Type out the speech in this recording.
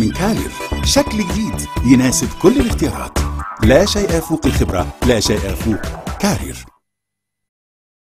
من كارير، شكل جديد يناسب كل الاختيارات. لا شيء يفوق الخبرة، لا شيء يفوق كارير.